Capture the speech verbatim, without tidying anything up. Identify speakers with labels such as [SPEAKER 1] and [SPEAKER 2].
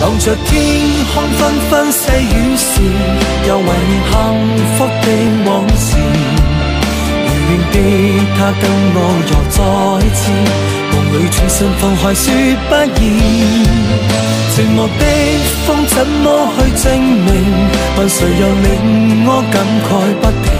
[SPEAKER 1] 望着天空紛紛細雨時，又懷念幸福的往事。遙遠的他跟我又再次夢裏轉身放開說不易。寂寞的風怎麼去證明？問誰又令我感慨不停？